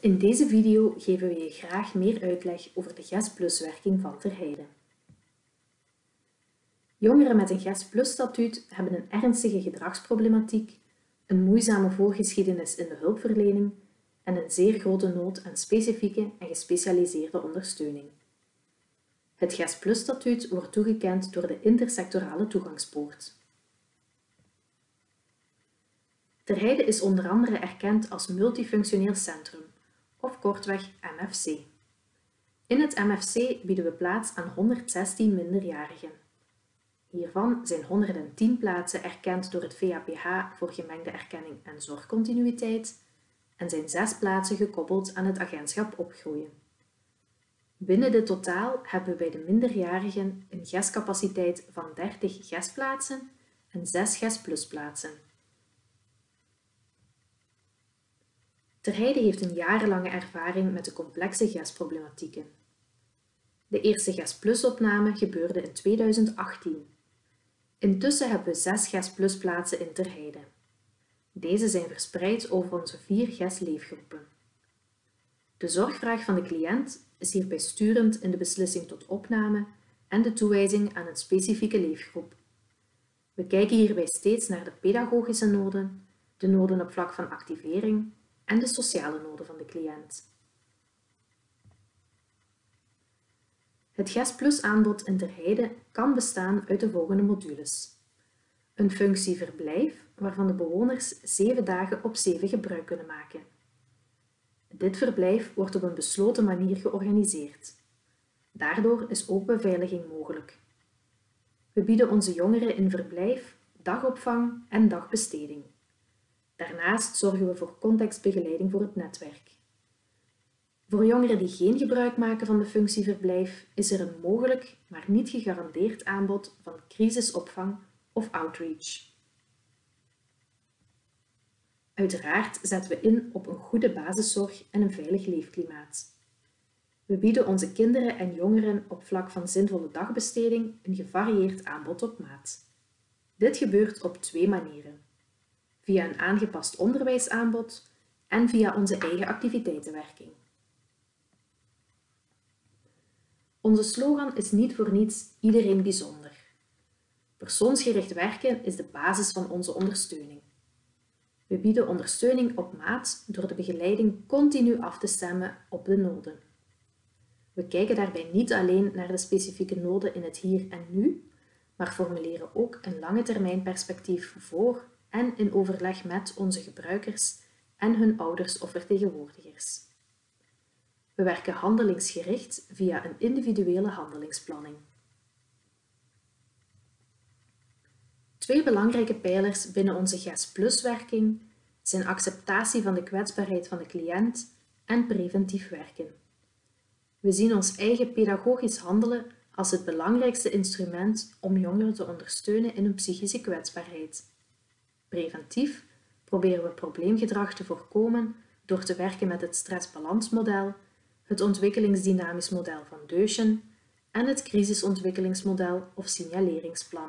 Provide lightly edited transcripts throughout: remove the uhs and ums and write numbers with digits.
In deze video geven we je graag meer uitleg over de GES-werking van Terheide. Jongeren met een GES-statuut hebben een ernstige gedragsproblematiek, een moeizame voorgeschiedenis in de hulpverlening en een zeer grote nood aan specifieke en gespecialiseerde ondersteuning. Het GES-statuut wordt toegekend door de intersectorale toegangspoort. Terheide is onder andere erkend als multifunctioneel centrum, of kortweg MFC. In het MFC bieden we plaats aan 116 minderjarigen. Hiervan zijn 110 plaatsen erkend door het VAPH voor gemengde erkenning en zorgcontinuïteit en zijn 6 plaatsen gekoppeld aan het agentschap opgroeien. Binnen dit totaal hebben we bij de minderjarigen een GES-capaciteit van 30 GES-plaatsen en 6 GES-plaatsen. Terheide heeft een jarenlange ervaring met de complexe GES-problematieken. De eerste GES-opname gebeurde in 2018. Intussen hebben we 6 GES-plaatsen in Terheide. Deze zijn verspreid over onze 4 GES-leefgroepen. De zorgvraag van de cliënt is hierbij sturend in de beslissing tot opname en de toewijzing aan een specifieke leefgroep. We kijken hierbij steeds naar de pedagogische noden, de noden op vlak van activering en de sociale noden van de cliënt. Het GES-aanbod in Terheide kan bestaan uit de volgende modules. Een functie verblijf, waarvan de bewoners 7 dagen op 7 gebruik kunnen maken. Dit verblijf wordt op een besloten manier georganiseerd. Daardoor is ook beveiliging mogelijk. We bieden onze jongeren in verblijf, dagopvang en dagbesteding. Daarnaast zorgen we voor contextbegeleiding voor het netwerk. Voor jongeren die geen gebruik maken van de functie verblijf is er een mogelijk, maar niet gegarandeerd aanbod van crisisopvang of outreach. Uiteraard zetten we in op een goede basiszorg en een veilig leefklimaat. We bieden onze kinderen en jongeren op vlak van zinvolle dagbesteding een gevarieerd aanbod op maat. Dit gebeurt op 2 manieren. Via een aangepast onderwijsaanbod en via onze eigen activiteitenwerking. Onze slogan is niet voor niets iedereen bijzonder. Persoonsgericht werken is de basis van onze ondersteuning. We bieden ondersteuning op maat door de begeleiding continu af te stemmen op de noden. We kijken daarbij niet alleen naar de specifieke noden in het hier en nu, maar formuleren ook een lange termijn perspectief voor en in overleg met onze gebruikers en hun ouders of vertegenwoordigers. We werken handelingsgericht via een individuele handelingsplanning. 2 belangrijke pijlers binnen onze GES-werking zijn acceptatie van de kwetsbaarheid van de cliënt en preventief werken. We zien ons eigen pedagogisch handelen als het belangrijkste instrument om jongeren te ondersteunen in hun psychische kwetsbaarheid. Preventief proberen we probleemgedrag te voorkomen door te werken met het stressbalansmodel, het ontwikkelingsdynamisch model van Deuschen en het crisisontwikkelingsmodel of signaleringsplan.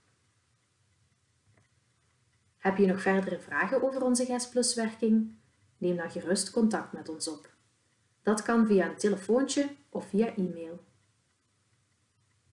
Heb je nog verdere vragen over onze GES-werking? Neem dan gerust contact met ons op. Dat kan via een telefoontje of via e-mail.